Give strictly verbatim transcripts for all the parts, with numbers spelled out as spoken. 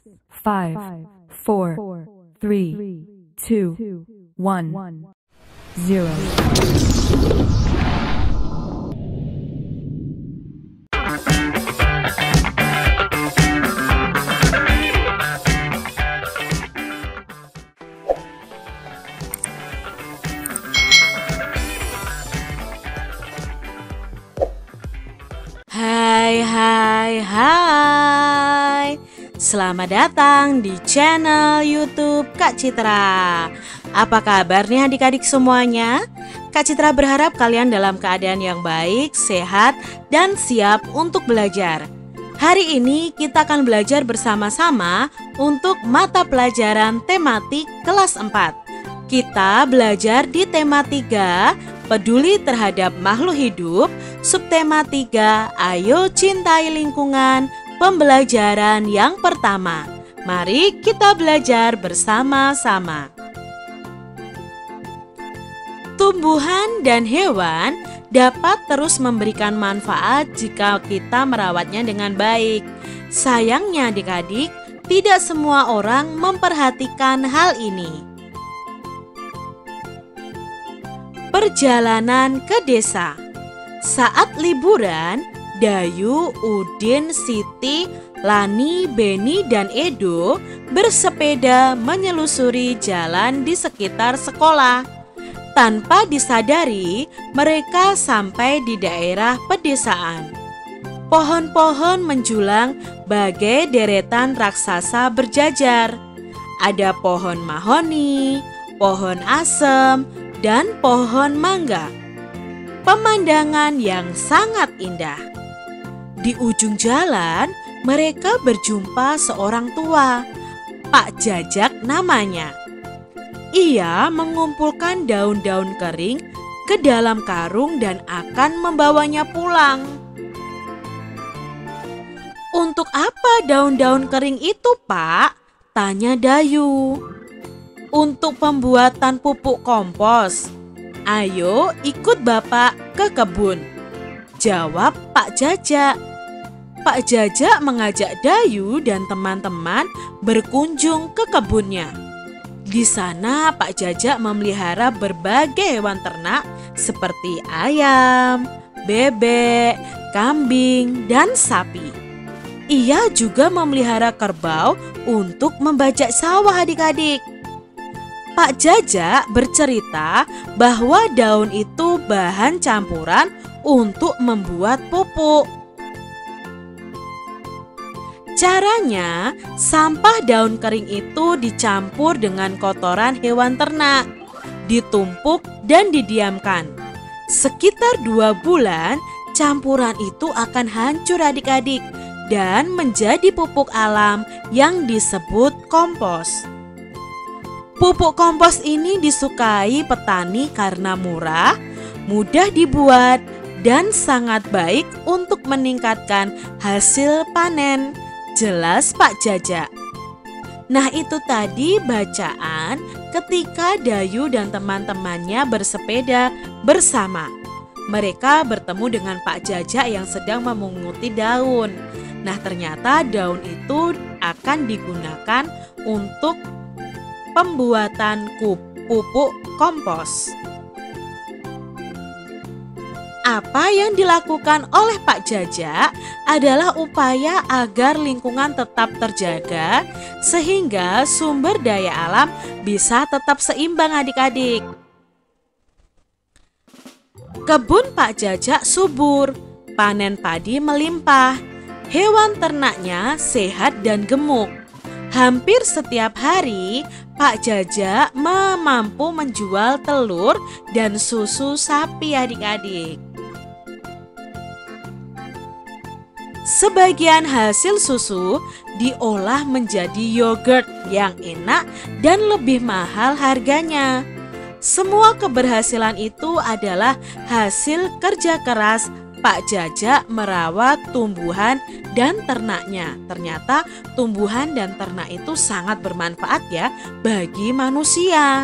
five, four, three, two, one, zero. Hai hai hai. Selamat datang di channel YouTube Kak Citra. Apa kabarnya adik-adik semuanya? Kak Citra berharap kalian dalam keadaan yang baik, sehat, dan siap untuk belajar. Hari ini kita akan belajar bersama-sama untuk mata pelajaran tematik kelas empat. Kita belajar di tema tiga, peduli terhadap makhluk hidup, subtema tiga, ayo cintai lingkungan, pembelajaran yang pertama. Mari kita belajar bersama-sama. Tumbuhan dan hewan dapat terus memberikan manfaat jika kita merawatnya dengan baik. Sayangnya adik-adik, tidak semua orang memperhatikan hal ini. Perjalanan ke desa. Saat liburan, Dayu, Udin, Siti, Lani, Beni, dan Edo bersepeda menyelusuri jalan di sekitar sekolah. Tanpa disadari, mereka sampai di daerah pedesaan. Pohon-pohon menjulang bagai deretan raksasa berjajar. Ada pohon mahoni, pohon asem, dan pohon mangga. Pemandangan yang sangat indah. Di ujung jalan, mereka berjumpa seorang tua, Pak Jajak namanya. Ia mengumpulkan daun-daun kering ke dalam karung dan akan membawanya pulang. Untuk apa daun-daun kering itu, Pak? Tanya Dayu. Untuk pembuatan pupuk kompos. Ayo ikut Bapak ke kebun, jawab Pak Jajak. Pak Jajak mengajak Dayu dan teman-teman berkunjung ke kebunnya. Di sana Pak Jajak memelihara berbagai hewan ternak seperti ayam, bebek, kambing, dan sapi. Ia juga memelihara kerbau untuk membajak sawah adik-adik. Pak Jajak bercerita bahwa daun itu bahan campuran untuk membuat pupuk. Caranya, sampah daun kering itu dicampur dengan kotoran hewan ternak, ditumpuk dan didiamkan. Sekitar dua bulan, campuran itu akan hancur adik-adik dan menjadi pupuk alam yang disebut kompos. Pupuk kompos ini disukai petani karena murah, mudah dibuat, dan sangat baik untuk meningkatkan hasil panen. Jelas Pak Jajak. Nah, itu tadi bacaan ketika Dayu dan teman-temannya bersepeda bersama. Mereka bertemu dengan Pak Jajak yang sedang memunguti daun. Nah, ternyata daun itu akan digunakan untuk pembuatan pupuk kompos. Apa yang dilakukan oleh Pak Jajak adalah upaya agar lingkungan tetap terjaga sehingga sumber daya alam bisa tetap seimbang adik-adik. Kebun Pak Jajak subur, panen padi melimpah, hewan ternaknya sehat dan gemuk. Hampir setiap hari, Pak Jajak mampu menjual telur dan susu sapi adik-adik. Sebagian hasil susu diolah menjadi yogurt yang enak dan lebih mahal harganya. Semua keberhasilan itu adalah hasil kerja keras Pak Jajak merawat tumbuhan dan ternaknya. Ternyata tumbuhan dan ternak itu sangat bermanfaat ya bagi manusia.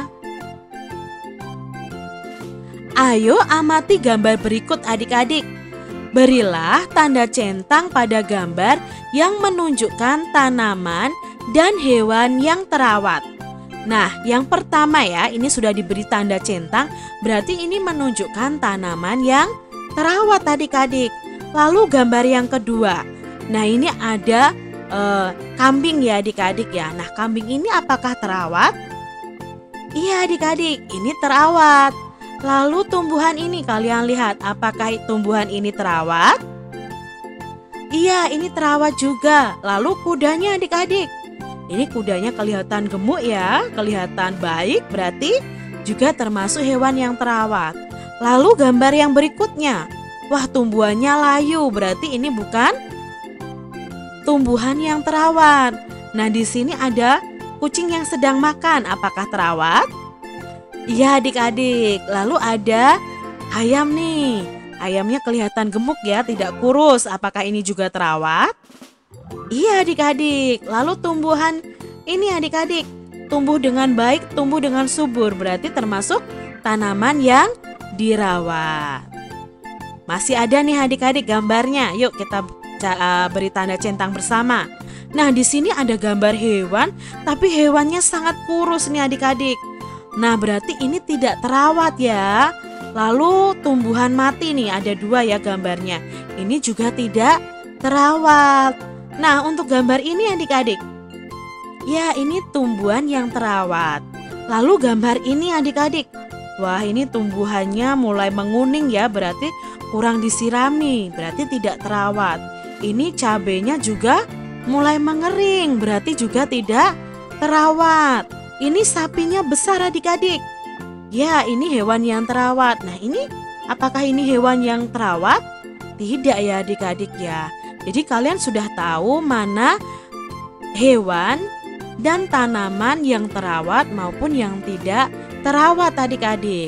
Ayo amati gambar berikut adik-adik. Berilah tanda centang pada gambar yang menunjukkan tanaman dan hewan yang terawat. Nah, yang pertama ya, ini sudah diberi tanda centang, berarti ini menunjukkan tanaman yang terawat adik-adik. Lalu gambar yang kedua, nah ini ada eh, kambing ya adik-adik ya. Nah, kambing ini apakah terawat? Iya adik-adik, ini terawat. Lalu tumbuhan ini kalian lihat, apakah tumbuhan ini terawat? Iya, ini terawat juga. Lalu kudanya adik-adik, ini kudanya kelihatan gemuk ya, kelihatan baik, berarti juga termasuk hewan yang terawat. Lalu gambar yang berikutnya, wah tumbuhannya layu, berarti ini bukan tumbuhan yang terawat. Nah di sini ada kucing yang sedang makan, apakah terawat? Iya adik-adik. Lalu ada ayam nih, ayamnya kelihatan gemuk ya, tidak kurus, apakah ini juga terawat? Iya adik-adik. Lalu tumbuhan ini adik-adik tumbuh dengan baik, tumbuh dengan subur, berarti termasuk tanaman yang dirawat. Masih ada nih adik-adik gambarnya. Yuk kita uh, beri tanda centang bersama. Nah di sini ada gambar hewan, tapi hewannya sangat kurus nih adik-adik. Nah berarti ini tidak terawat ya. Lalu tumbuhan mati nih, ada dua ya gambarnya. Ini juga tidak terawat. Nah untuk gambar ini adik-adik, ya ini tumbuhan yang terawat. Lalu gambar ini adik-adik, wah ini tumbuhannya mulai menguning ya, berarti kurang disirami, berarti tidak terawat. Ini cabenya juga mulai mengering, berarti juga tidak terawat. Ini sapinya besar adik-adik, ya ini hewan yang terawat. Nah ini apakah ini hewan yang terawat? Tidak ya adik-adik ya. Jadi kalian sudah tahu mana hewan dan tanaman yang terawat maupun yang tidak terawat adik-adik.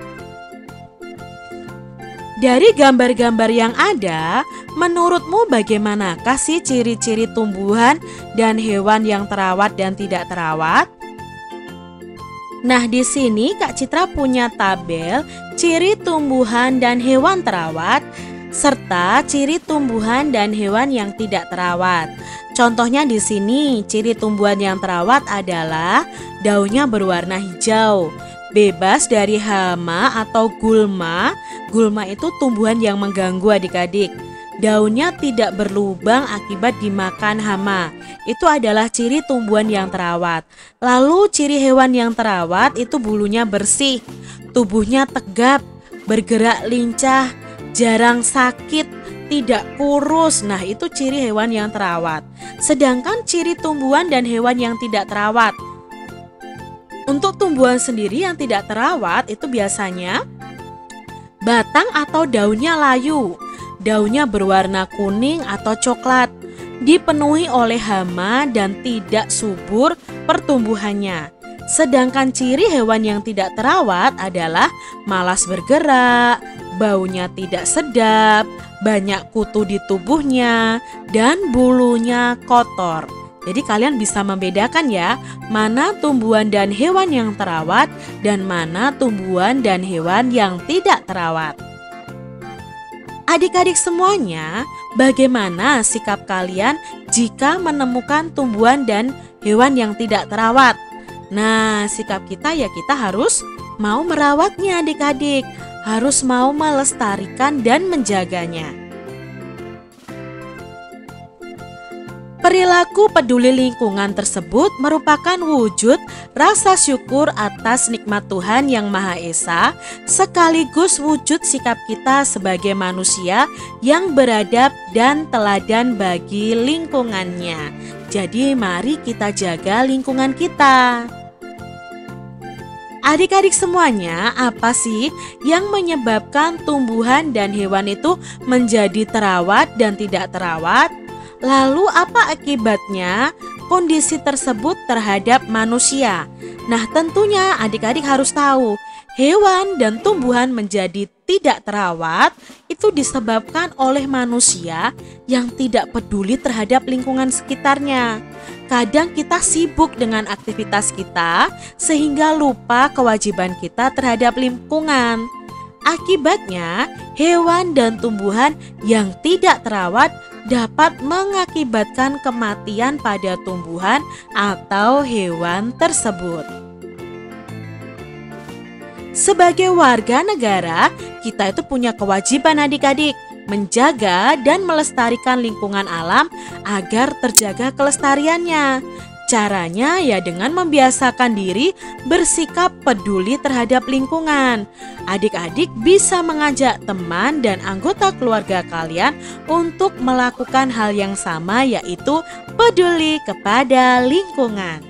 Dari gambar-gambar yang ada, menurutmu bagaimanakah sih ciri-ciri tumbuhan dan hewan yang terawat dan tidak terawat? Nah, di sini Kak Citra punya tabel ciri tumbuhan dan hewan terawat serta ciri tumbuhan dan hewan yang tidak terawat. Contohnya di sini, ciri tumbuhan yang terawat adalah daunnya berwarna hijau, bebas dari hama atau gulma. Gulma itu tumbuhan yang mengganggu adik-adik. Daunnya tidak berlubang akibat dimakan hama. Itu adalah ciri tumbuhan yang terawat. Lalu ciri hewan yang terawat itu bulunya bersih, tubuhnya tegap, bergerak lincah, jarang sakit, tidak kurus. Nah itu ciri hewan yang terawat. Sedangkan ciri tumbuhan dan hewan yang tidak terawat, untuk tumbuhan sendiri yang tidak terawat itu biasanya batang atau daunnya layu, daunnya berwarna kuning atau coklat, dipenuhi oleh hama dan tidak subur pertumbuhannya. Sedangkan ciri hewan yang tidak terawat adalah malas bergerak, baunya tidak sedap, banyak kutu di tubuhnya, dan bulunya kotor. Jadi kalian bisa membedakan ya, mana tumbuhan dan hewan yang terawat dan mana tumbuhan dan hewan yang tidak terawat. Adik-adik semuanya, bagaimana sikap kalian jika menemukan tumbuhan dan hewan yang tidak terawat? Nah, sikap kita ya kita harus mau merawatnya adik-adik, harus mau melestarikan dan menjaganya. Perilaku peduli lingkungan tersebut merupakan wujud rasa syukur atas nikmat Tuhan Yang Maha Esa, sekaligus wujud sikap kita sebagai manusia yang beradab dan teladan bagi lingkungannya. Jadi mari kita jaga lingkungan kita. Adik-adik semuanya, apa sih yang menyebabkan tumbuhan dan hewan itu menjadi terawat dan tidak terawat? Lalu apa akibatnya kondisi tersebut terhadap manusia? Nah tentunya adik-adik harus tahu, hewan dan tumbuhan menjadi tidak terawat itu disebabkan oleh manusia yang tidak peduli terhadap lingkungan sekitarnya. Kadang kita sibuk dengan aktivitas kita sehingga lupa kewajiban kita terhadap lingkungan. Akibatnya, hewan dan tumbuhan yang tidak terawat dapat mengakibatkan kematian pada tumbuhan atau hewan tersebut. Sebagai warga negara, kita itu punya kewajiban adik-adik menjaga dan melestarikan lingkungan alam agar terjaga kelestariannya. Caranya ya dengan membiasakan diri bersikap peduli terhadap lingkungan. Adik-adik bisa mengajak teman dan anggota keluarga kalian untuk melakukan hal yang sama, yaitu peduli kepada lingkungan.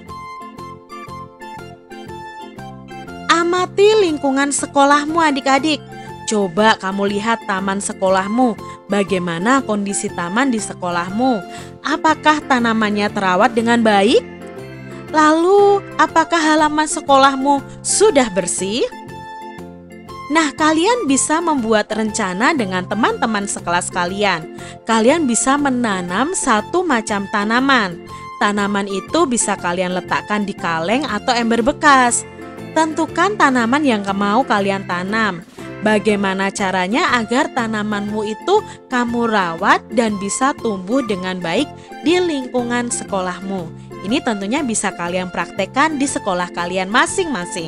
Amati lingkungan sekolahmu adik-adik. Coba kamu lihat taman sekolahmu. Bagaimana kondisi taman di sekolahmu? Apakah tanamannya terawat dengan baik? Lalu, apakah halaman sekolahmu sudah bersih? Nah, kalian bisa membuat rencana dengan teman-teman sekelas kalian. Kalian bisa menanam satu macam tanaman. Tanaman itu bisa kalian letakkan di kaleng atau ember bekas. Tentukan tanaman yang mau kalian tanam. Bagaimana caranya agar tanamanmu itu kamu rawat dan bisa tumbuh dengan baik di lingkungan sekolahmu. Ini tentunya bisa kalian praktekkan di sekolah kalian masing-masing.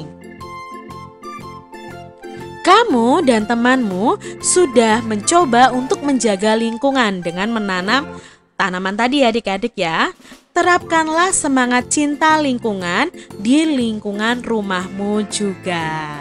Kamu dan temanmu sudah mencoba untuk menjaga lingkungan dengan menanam tanaman tadi adik-adik ya. Terapkanlah semangat cinta lingkungan di lingkungan rumahmu juga.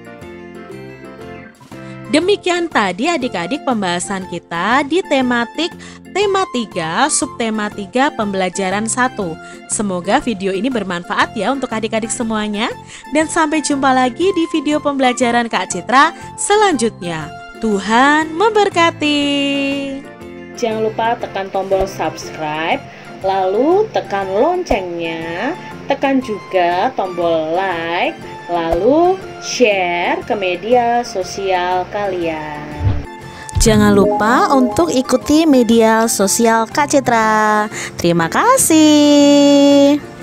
Demikian tadi adik-adik pembahasan kita di tematik tema tiga, subtema tiga pembelajaran satu. Semoga video ini bermanfaat ya untuk adik-adik semuanya. Dan sampai jumpa lagi di video pembelajaran Kak Citra selanjutnya. Tuhan memberkati. Jangan lupa tekan tombol subscribe, lalu tekan loncengnya, tekan juga tombol like, lalu share ke media sosial kalian. Jangan lupa untuk ikuti media sosial Kak Citra. Terima kasih.